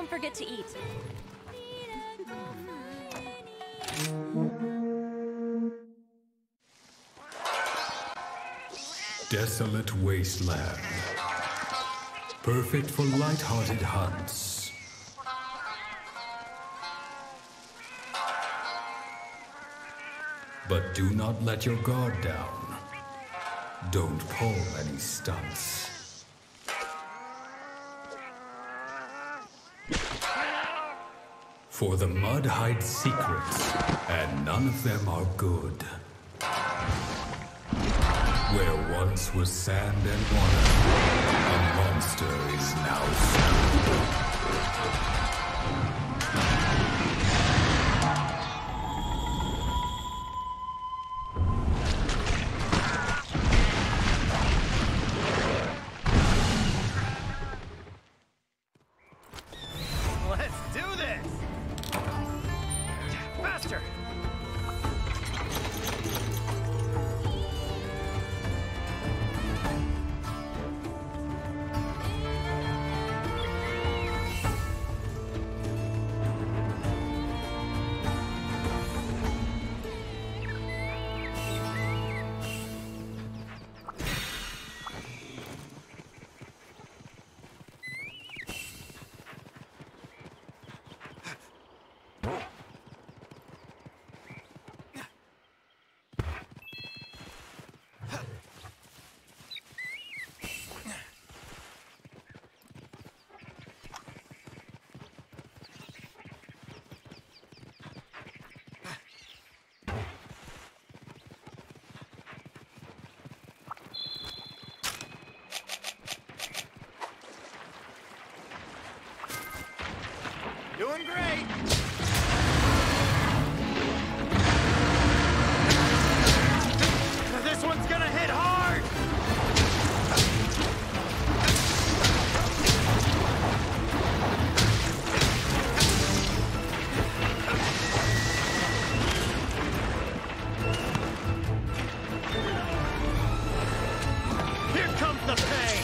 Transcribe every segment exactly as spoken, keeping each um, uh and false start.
don't forget to eat. Desolate wasteland. Perfect for light-hearted hunts. But do not let your guard down. Don't pull any stunts. For the mud hides secrets, and none of them are good. Where once was sand and water, a monster is now found. Doing great! This one's gonna hit hard! Here comes the pain!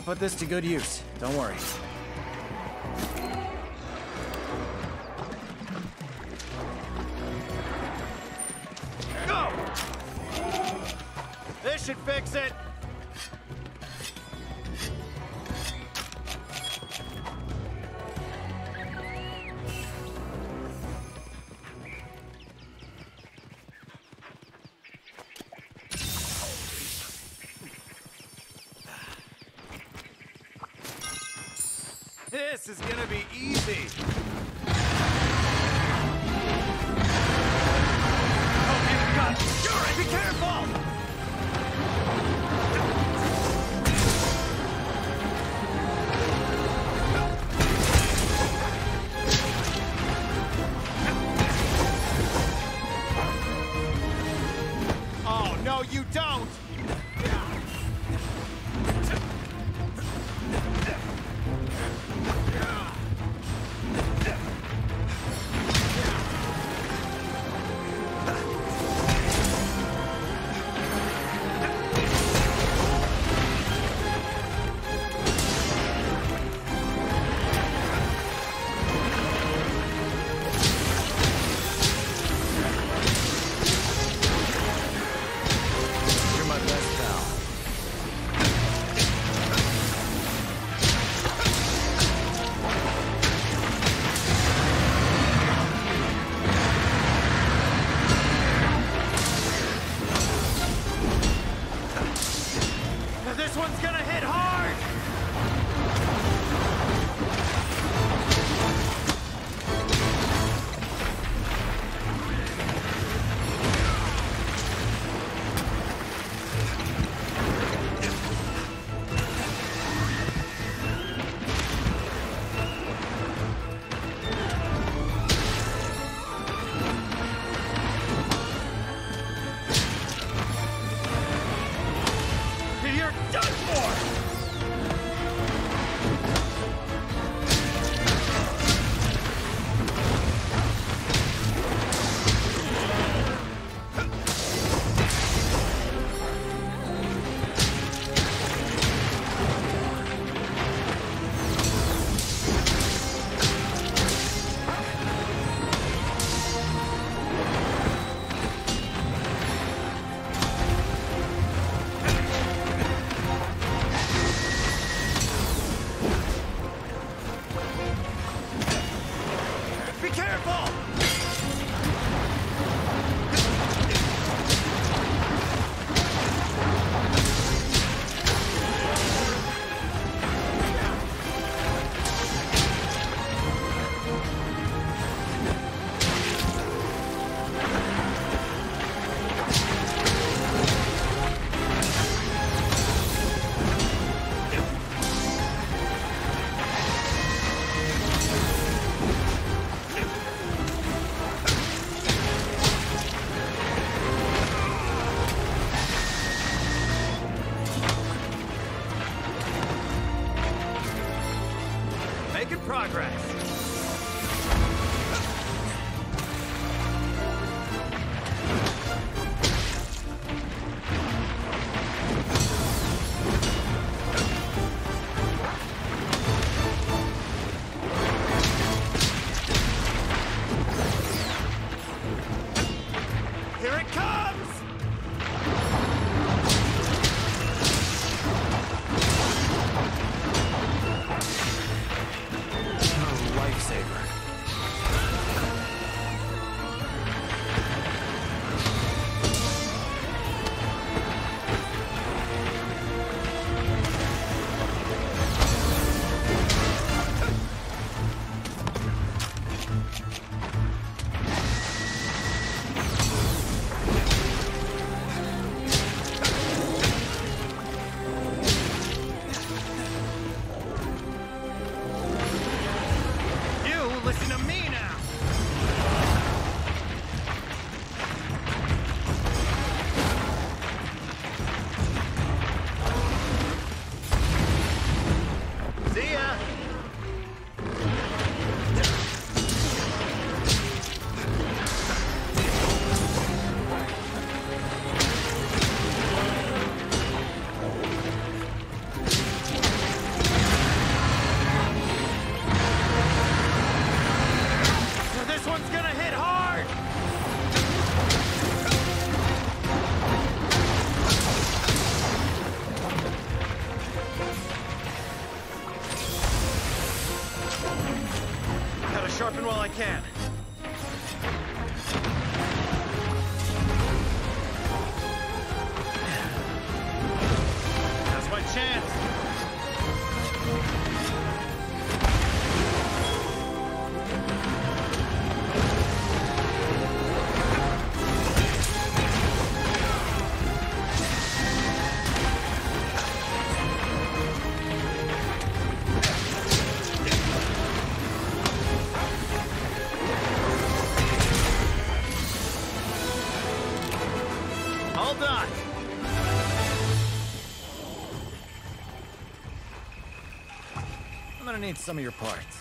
put this to good use. Don't worry. Go! This should fix it. This is gonna be easy. Oh, you've got Sure, be careful! Oh, no, you don't! This one's gonna hit hard! You're done for! Be careful! Making progress. Here it comes! Lifesaver. Listen to me now! See ya! Gotta sharpen while I can. That's my chance. All done. I'm gonna need some of your parts.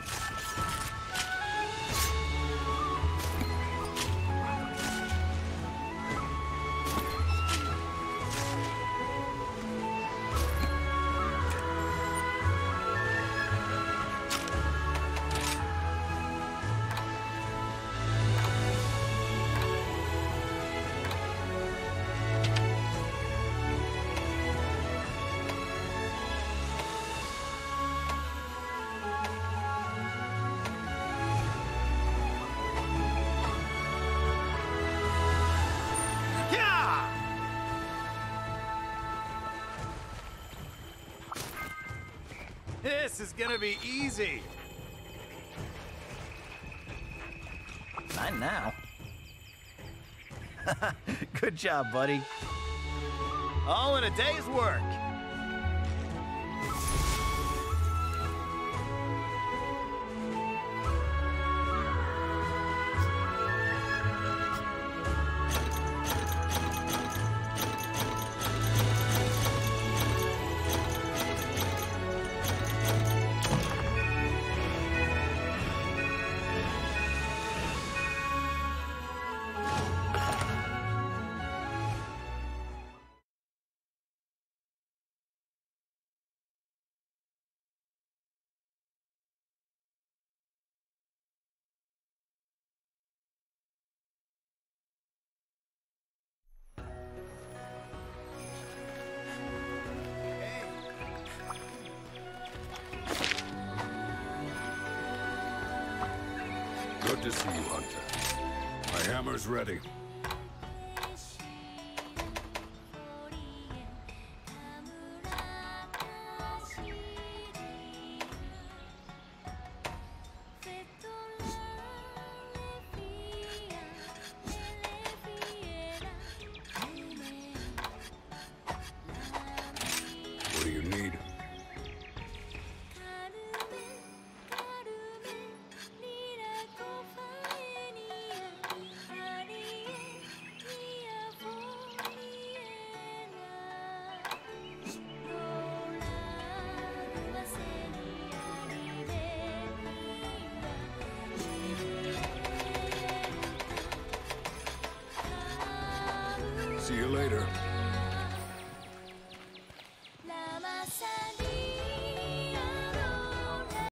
This is gonna be easy. Not now. Good job, buddy. All in a day's work. Good to see you, Hunter. My hammer's ready. What do you need? See you later.